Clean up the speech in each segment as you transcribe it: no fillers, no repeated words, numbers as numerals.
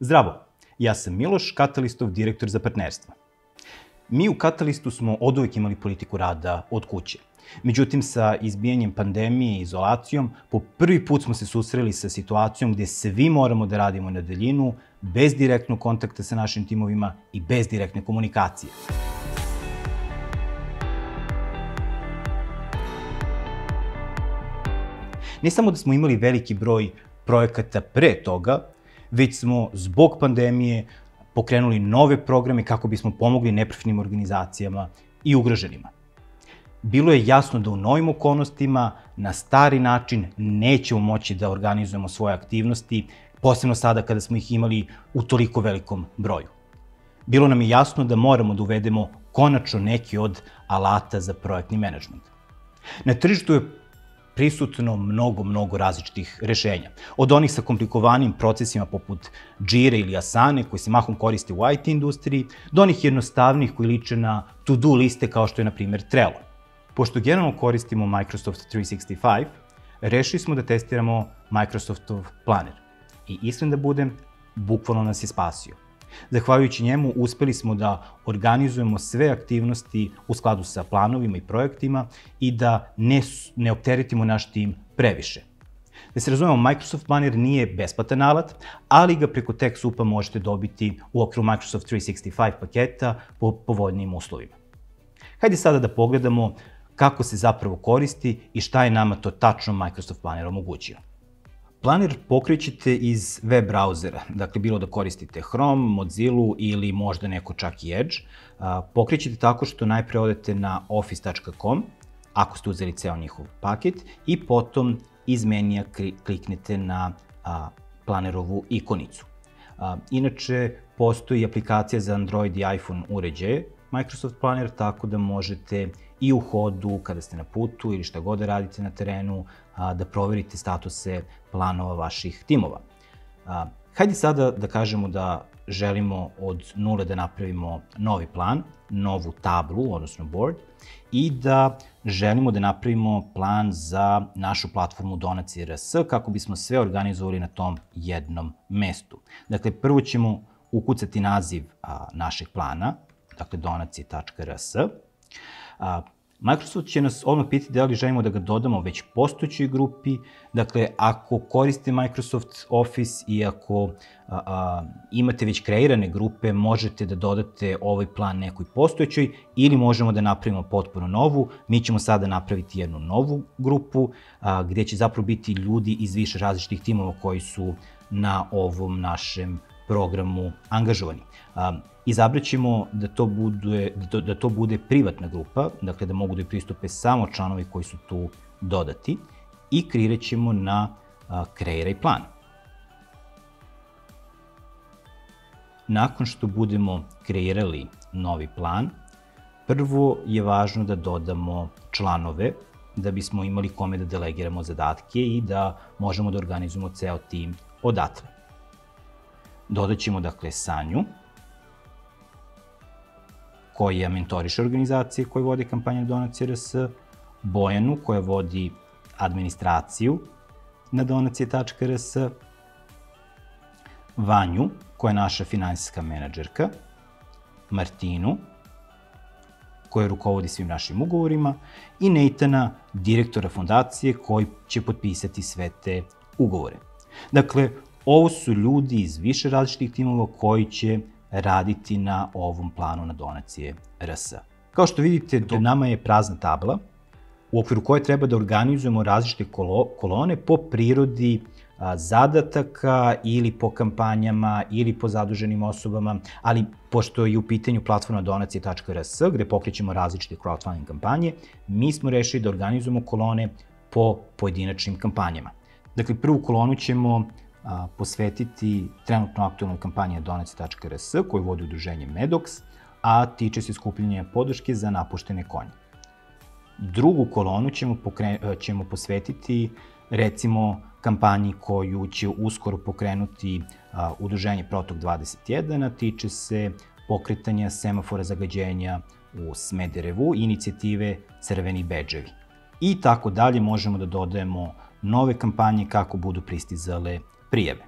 Zdravo, ja sam Miloš, Katalistov direktor za partnerstva. Mi u Katalistu smo oduvek imali politiku rada od kuće. Međutim, sa izbijanjem pandemije i izolacijom, po prvi put smo se susreli sa situacijom gde svi moramo da radimo na daljinu, bez direktnog kontakta sa našim timovima i bez direktne komunikacije. Ne samo da smo imali veliki broj projekata pre toga, već smo zbog pandemije pokrenuli nove programe kako bismo pomogli neprofitnim organizacijama i ugroženima. Bilo je jasno da u novim okolnostima na stari način nećemo moći da organizujemo svoje aktivnosti, posebno sada kada smo ih imali u toliko velikom broju. Bilo nam je jasno da moramo da uvedemo konačno neki od alata za projektni menadžment. Na tržištu je prisutno mnogo različitih rešenja. Od onih sa komplikovanim procesima poput Jira ili Asane, koji se mahom koriste u IT industriji, do onih jednostavnih koji liče na to-do liste kao što je, na primjer, Trello. Pošto generalno koristimo Microsoft 365, rešili smo da testiramo Microsoftov planer. I iskren da budem, bukvalno nas je spasio. Zahvaljujući njemu, uspeli smo da organizujemo sve aktivnosti u skladu sa planovima i projektima i da ne opteretimo naš tim previše. Da se razumemo, Microsoft Planner nije besplatan alat, ali ga preko TechSoup-a možete dobiti u okviru Microsoft 365 paketa po povoljnijim uslovima. Hajde sada da pogledamo kako se zapravo koristi i šta je nama to tačno Microsoft Planner omogućio. Planer pokrećete iz web brauzera, dakle bilo da koristite Chrome, Mozilla ili možda neko čak i Edge. Pokrećete tako što najpre odete na office.com, ako ste uzeli ceo njihov paket, i potom iz menija kliknete na planerovu ikonicu. Inače, postoji aplikacija za Android i iPhone uređaje, Microsoft Planner, tako da možete i u hodu, kada ste na putu ili šta god da radite na terenu, da proverite statuse planova vaših timova. Hajde sada da kažemo da želimo od nule da napravimo novi plan, novu tablu, odnosno board, i da želimo da napravimo plan za našu platformu Donacije.rs kako bismo sve organizovali na tom jednom mestu. Dakle, prvo ćemo ukucati naziv našeg plana, dakle donacije.rs. Microsoft će nas odmah pitati da li želimo da ga dodamo već postojećoj grupi. Dakle, ako koriste Microsoft Office i ako imate već kreirane grupe, možete da dodate ovaj plan nekoj postojećoj ili možemo da napravimo potpuno novu. Mi ćemo sada napraviti jednu novu grupu gde će zapravo biti ljudi iz više različitih timova koji su na ovom našem programu angažovani. Izabraćemo da to bude privatna grupa, dakle da mogu da je pristupe samo članovi koji su tu dodati, i kreirat ćemo na kreiraj plan. Nakon što budemo kreirali novi plan, prvo je važno da dodamo članove da bismo imali kome da delegiramo zadatke i da možemo da organizujemo ceo tim odatle. Dodat ćemo, dakle, Sanju, koja mentoriše organizacije koje vode kampanju Donacije.rs, Bojanu, koja vodi administraciju na Donacije.rs, Vanju, koja je naša finansijska menadžerka, Martinu, koja rukovodi svim našim ugovorima, i Neitana, direktora fondacije, koji će potpisati sve te ugovore. Dakle, ovo su ljudi iz više različitih timova koji će raditi na ovom planu na Donacije.rs. Kao što vidite, pred nama je prazna tabla u okviru koje treba da organizujemo različite kolone po prirodi zadataka ili po kampanjama ili po zaduženim osobama, ali pošto je u pitanju platforma Donacije.rs gde pokrećemo različite crowdfunding kampanje, mi smo rešili da organizujemo kolone po pojedinačnim kampanjama. Dakle, prvu kolonu ćemo posvetiti trenutno aktualnoj kampanji Donacije.rs koju vodi udruženje Medox, a tiče se skupljanja podrške za napuštene konje. Drugu kolonu ćemo posvetiti, recimo, kampanji koju će uskoro pokrenuti udruženje Protok 21, a tiče se pokretanja semafora zagađenja u Smederevu, inicijative Crveni bedževi. I tako dalje, možemo da dodajemo nove kampanje kako budu pristizale prijave.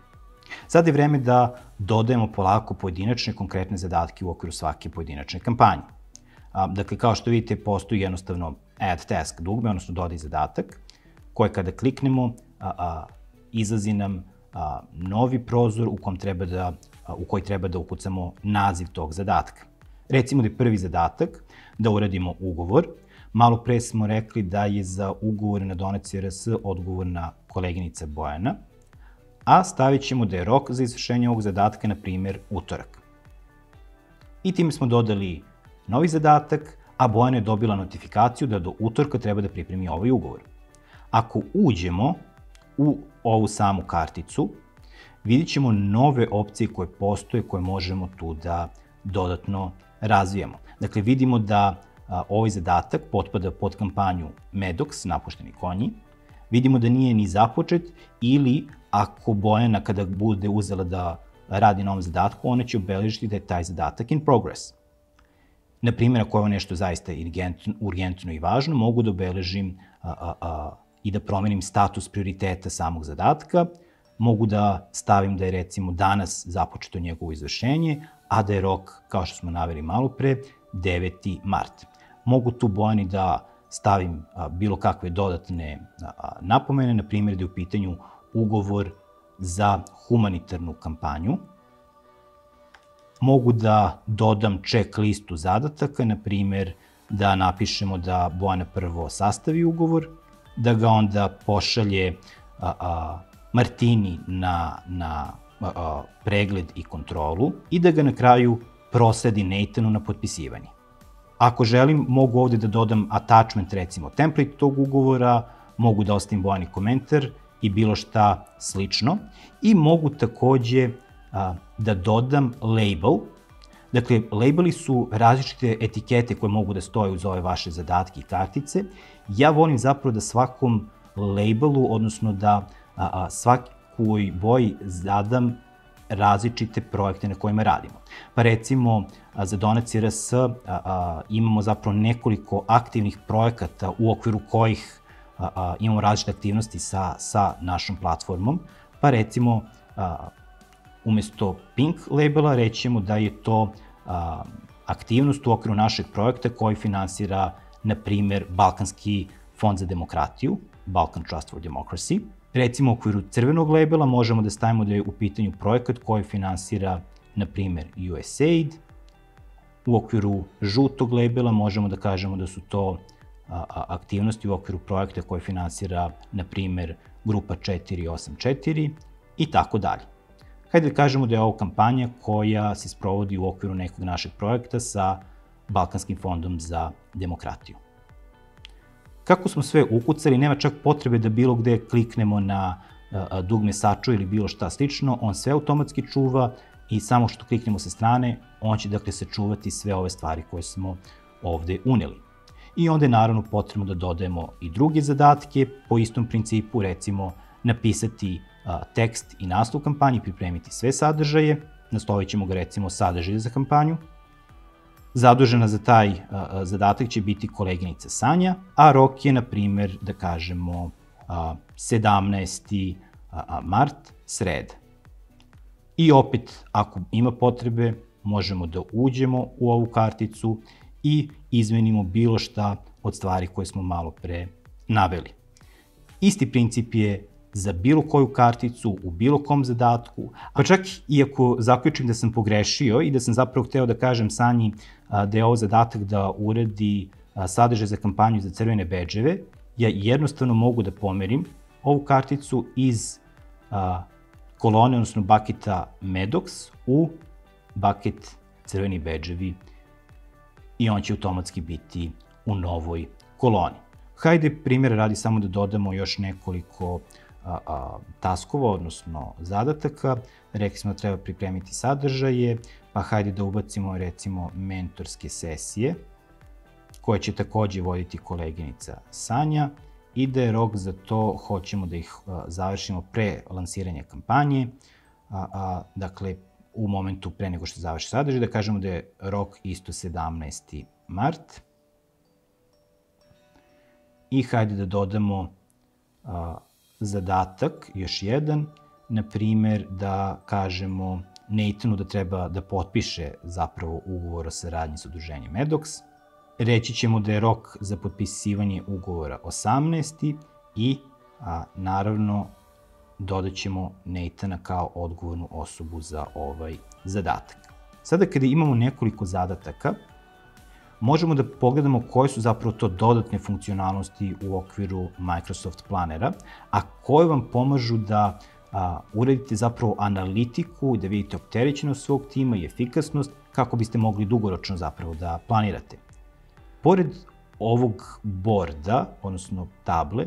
Sad je vreme da dodajemo polako pojedinačne konkretne zadatke u okviru svake pojedinačne kampanje. Dakle, kao što vidite, postoji jednostavno add task dugme, odnosno dodaj zadatak, koje kada kliknemo, izlazi nam novi prozor u koji treba da ukucamo naziv tog zadatka. Recimo da je prvi zadatak da uradimo ugovor. Malo pre smo rekli da je za ugovore na donaciji RS odgovorna koleginica Bojana, a stavit ćemo da je rok za izvršenje ovog zadatka, na primjer, utorak. I time smo dodali novi zadatak, a Bojana je dobila notifikaciju da do utorka treba da pripremi ovaj ugovor. Ako uđemo u ovu samu karticu, vidit ćemo nove opcije koje postoje, koje možemo tu da dodatno razvijamo. Dakle, vidimo da ovaj zadatak potpada pod kampanju Medox, napušteni konji. Vidimo da nije ni započet ili ako Bojana kada bude uzela da radi na ovom zadatku, ona će obeležiti da je taj zadatak in progress. Na primjer, ako je ovo nešto zaista urgentno i važno, mogu da obeležim i da promenim status prioriteta samog zadatka, mogu da stavim da je recimo danas započeto njegovo izvršenje, a da je rok, kao što smo naveli malo pre, 9. mart. Mogu tu Bojani da stavim bilo kakve dodatne napomene, na primjer da je u pitanju ugovor za humanitarnu kampanju. Mogu da dodam check listu zadataka, na primjer da napišemo da Bojana prvo sastavi ugovor, da ga onda pošalje Martini na pregled i kontrolu i da ga na kraju prosledi Nathanu na potpisivanje. Ako želim, mogu ovde da dodam attachment, recimo template tog ugovora, mogu da ostavim Bojani komentar i bilo šta slično. I mogu takođe da dodam label. Dakle, labeli su različite etikete koje mogu da stoje uz ove vaše zadatke i kartice. Ja volim zapravo da svakom labelu, odnosno da svakoj boji zadam različite projekte na kojima radimo. Pa recimo, za donacije RS imamo zapravo nekoliko aktivnih projekata u okviru kojih imamo različite aktivnosti sa našom platformom. Pa recimo, umesto pink labela reći ćemo da je to aktivnost u okviru našeg projekta koji finansira, na primer, Balkanski fond za demokratiju, Balkan Trust for Democracy. Recimo, u okviru crvenog labela možemo da stavimo da je u pitanju projekat koji finansira, na primer, USAID. U okviru žutog labela možemo da kažemo da su to aktivnosti u okviru projekta koji finansira, na primer, grupa 484 i tako dalje. Hajde da kažemo da je ovo kampanja koja se sprovodi u okviru nekog našeg projekta sa Balkanskim fondom za demokratiju. Kako smo sve ukucali, nema čak potrebe da bilo gde kliknemo na dugme sačuva ili bilo šta slično, on sve automatski čuva i samo što kliknemo sa strane, on će dakle sačuvati sve ove stvari koje smo ovde uneli. I onda je naravno potrebno da dodajemo i druge zadatke po istom principu, recimo napisati tekst i naslov kampanje, pripremiti sve sadržaje, naslovit ćemo ga recimo sadržaje za kampanju. Zadužena za taj zadatak će biti koleginica Sanja, a rok je, na primjer, da kažemo 17. mart, sreda. I opet, ako ima potrebe, možemo da uđemo u ovu karticu i izmenimo bilo šta od stvari koje smo malo pre naveli. Isti princip je za bilo koju karticu, u bilo kom zadatku, pa čak i ako zaključim da sam pogrešio i da sam zapravo hteo da kažem Sanji da je ovo zadatak da uradi sadržaj za kampanju za crvene bedževe, ja jednostavno mogu da pomerim ovu karticu iz kolone, odnosno baketa Medox u baket crveni bedževi i on će automatski biti u novoj koloni. Hajde primjera radi samo da dodamo još nekoliko taskova, odnosno zadataka. Rekli smo da treba pripremiti sadržaje, pa hajde da ubacimo recimo mentorske sesije, koje će takođe voditi koleginica Sanja i da je rok za to, hoćemo da ih završimo pre lansiranja kampanje, dakle u momentu pre nego što završi sadržaj, da kažemo da je rok isto 17. mart. I hajde da dodamo zadatak, još jedan, na primer, da kažemo Nathanu da treba da potpiše zapravo ugovor o saradnji sa udruženjem Medox. Reći ćemo da je rok za potpisivanje ugovora 18. i naravno dodat ćemo Nathana kao odgovornu osobu za ovaj zadatak. Sada kada imamo nekoliko zadataka, možemo da pogledamo koje su zapravo to dodatne funkcionalnosti u okviru Microsoft Planera, a koje vam pomažu da uradite zapravo analitiku i da vidite opterećenost svog tima i efikasnost kako biste mogli dugoročno zapravo da planirate. Pored ovog borda, odnosno table,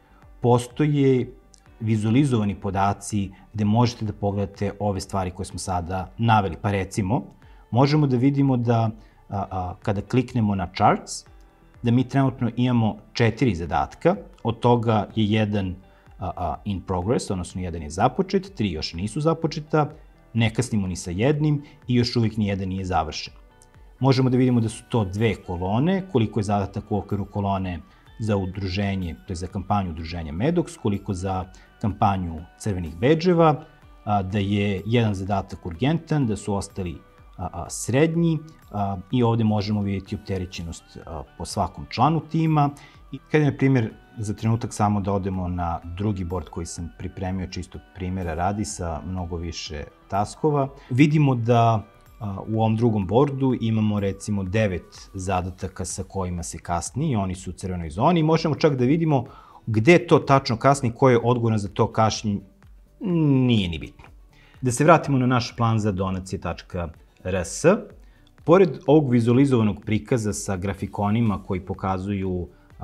postoje vizualizovani podaci gde možete da pogledate ove stvari koje smo sada naveli. Pa recimo, možemo da vidimo da kada kliknemo na Charts, da mi trenutno imamo 4 zadatka, od toga je jedan in progress, odnosno jedan je započet, 3 još nisu započeta, ne kasnimo ni sa jednim i još uvijek ni jedan nije završen. Možemo da vidimo da su to 2 kolone, koliko je zadatak u okviru kolone za udruženje, to je za kampanju udruženja Medox, koliko za kampanju crvenih bedževa, da je jedan zadatak urgentan, da su ostali srednji i ovde možemo vidjeti opterećenost po svakom članu tima. I kada je, na primjer, za trenutak samo da odemo na drugi bord koji sam pripremio, čisto primjera radi, sa mnogo više taskova, vidimo da u ovom drugom bordu imamo recimo 9 zadataka sa kojima se kasni i oni su u crvenoj zoni. Možemo čak da vidimo gde to tačno kasni, ko je odgovoran za to kašnjenje, nije ni bitno. Da se vratimo na naš plan za donacije.rs. Pored ovog vizualizovanog prikaza sa grafikonima koji pokazuju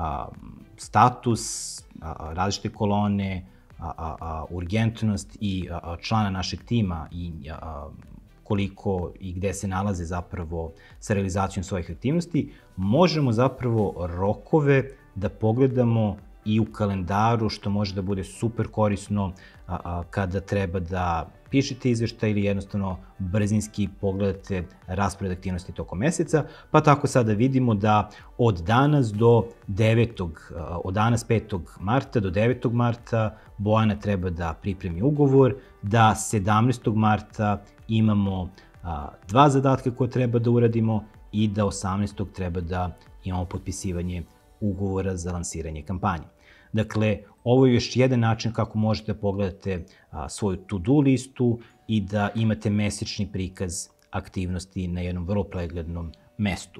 status, različite kolone, urgentnost i člana našeg tima i koliko i gde se nalaze zapravo sa realizacijom svojih aktivnosti, možemo zapravo rokove da pogledamo i u kalendaru, što može da bude super korisno kada treba da pišete izveštaj ili jednostavno brzinski pogledate raspored aktivnosti tokom meseca, pa tako sada vidimo da od danas 5. marta do 9. marta Bojana treba da pripremi ugovor, da 17. marta imamo 2 zadatka koje treba da uradimo i da 18. treba da imamo potpisivanje ugovora za lansiranje kampanje. Dakle, ovo je još jedan način kako možete da pogledate svoju to-do listu i da imate mesečni prikaz aktivnosti na jednom vrlo preglednom mestu.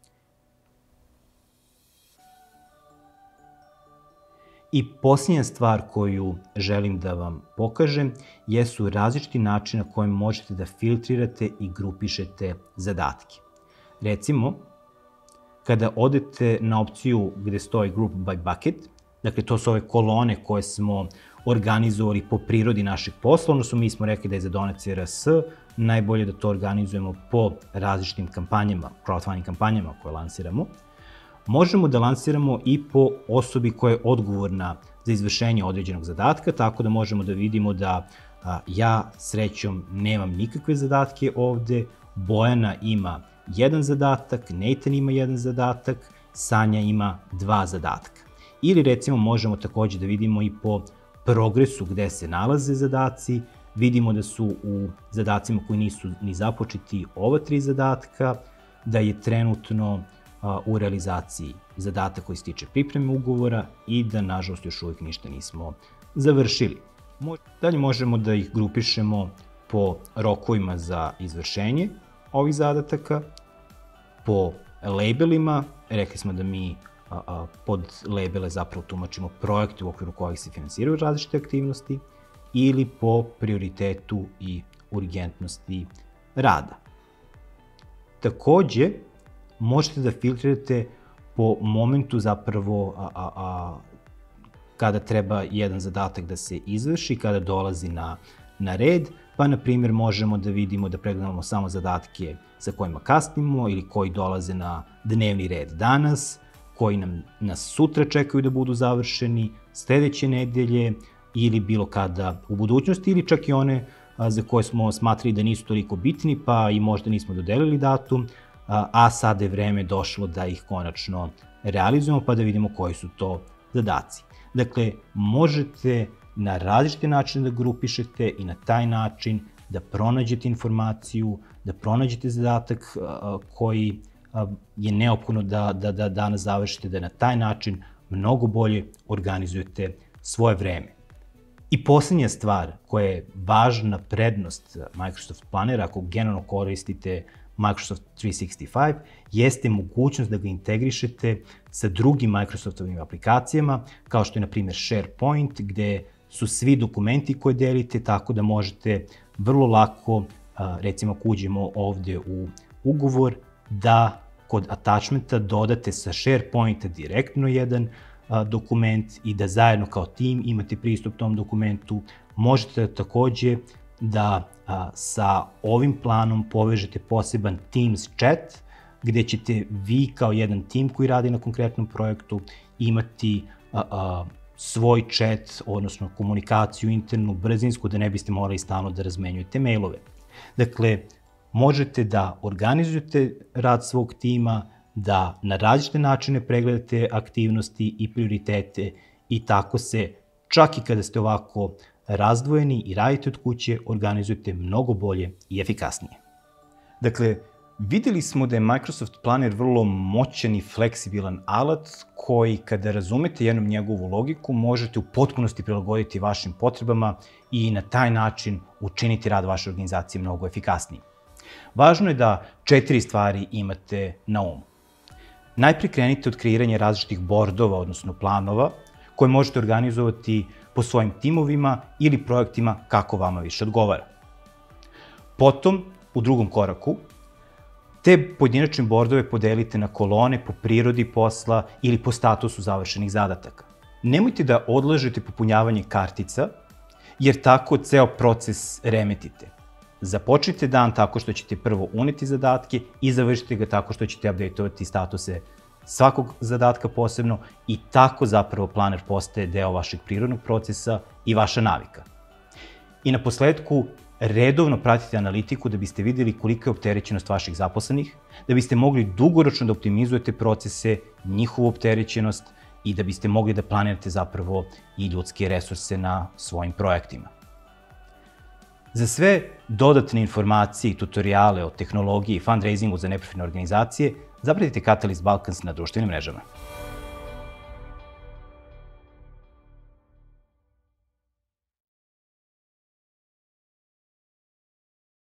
I posljednja stvar koju želim da vam pokažem jesu različiti načini na kojim možete da filtrirate i grupišete zadatke. Recimo, kada odete na opciju gde stoji Group by Bucket, dakle, to su ove kolone koje smo organizovali po prirodi našeg posla, odnosno mi smo rekli da je za donacije.rs najbolje da to organizujemo po različitim kampanjama, crowdfunding kampanjama koje lansiramo. Možemo da lansiramo i po osobi koja je odgovorna za izvršenje određenog zadatka, tako da možemo da vidimo da ja srećom nemam nikakve zadatke ovde, Bojana ima 1 zadatak, Nathan ima 1 zadatak, Sanja ima 2 zadatka. Ili recimo možemo takođe da vidimo i po progresu gde se nalaze zadaci, vidimo da su u zadacima koji nisu ni započeti ova 3 zadatka, da je trenutno u realizaciji zadatak koji se tiče pripreme ugovora i da, nažalost, još uvijek ništa nismo završili. Dalje možemo da ih grupišemo po rokovima za izvršenje ovih zadataka, po labelima, rekli smo da mi pod labele zapravo tumačimo projekte u okviru kojih se finansiraju različite aktivnosti, ili po prioritetu i urgentnosti rada. Takođe, možete da filtrirate po momentu zapravo kada treba jedan zadatak da se izvrši, kada dolazi na red, pa na primjer možemo da vidimo da pregledamo samo zadatke sa kojima kasnimo ili koji dolaze na dnevni red danas, koji nas sutra čekaju da budu završeni, sledeće nedelje ili bilo kada u budućnosti, ili čak i one za koje smo smatrali da nisu toliko bitni, pa i možda nismo dodelili datum, a sada je vreme došlo da ih konačno realizujemo, pa da vidimo koji su to zadaci. Dakle, možete na različite načine da grupišete i na taj način da pronađete informaciju, da pronađete zadatak koji je neophodno da danas završite, da na taj način mnogo bolje organizujete svoje vreme. I poslednja stvar koja je važna prednost Microsoft Planera, ako generalno koristite Microsoft 365, jeste mogućnost da ga integrišete sa drugim Microsoftovim aplikacijama, kao što je, na primjer, SharePoint, gde su svi dokumenti koje delite, tako da možete vrlo lako, recimo ako uđemo ovde u ugovor, da kod attachmenta dodate sa SharePointa direktno jedan dokument i da zajedno kao tim imate pristup tom dokumentu. Možete takođe da sa ovim planom povežete poseban Teams chat, gde ćete vi kao jedan tim koji radi na konkretnom projektu imati svoj chat, odnosno komunikaciju internu, brzinsku, da ne biste morali stalno da razmenjujete mailove. Dakle, možete da organizujete rad svog tima, da na različite načine pregledate aktivnosti i prioritete i tako se, čak i kada ste ovako razdvojeni i radite od kuće, organizujete mnogo bolje i efikasnije. Dakle, videli smo da je Microsoft Planner vrlo moćan i fleksibilan alat koji, kada razumete jednom njegovu logiku, možete u potpunosti prilagoditi vašim potrebama i na taj način učiniti rad vaše organizacije mnogo efikasnijim. Važno je da 4 stvari imate na umu. Najpre krenite od kreiranja različitih bordova, odnosno planova, koje možete organizovati po svojim timovima ili projektima kako vama više odgovara. Potom, u drugom koraku, te pojedinačne bordove podelite na kolone po prirodi posla ili po statusu završenih zadataka. Nemojte da odlažete popunjavanje kartica, jer tako ceo proces remetite. Započnite dan tako što ćete prvo uneti zadatke i završite ga tako što ćete updateovati statuse svakog zadatka posebno i tako zapravo planer postaje deo vašeg prirodnog procesa i vaša navika. I na posledku, redovno pratite analitiku da biste videli kolika je opterećenost vaših zaposlenih, da biste mogli dugoročno da optimizujete procese, njihovu opterećenost i da biste mogli da planirate zapravo i ljudske resurse na svojim projektima. Za sve dodatne informacije i tutoriale o tehnologiji i fundraisingu za neprofitne organizacije, zapratite Catalyst Balkans na društvenim mrežama.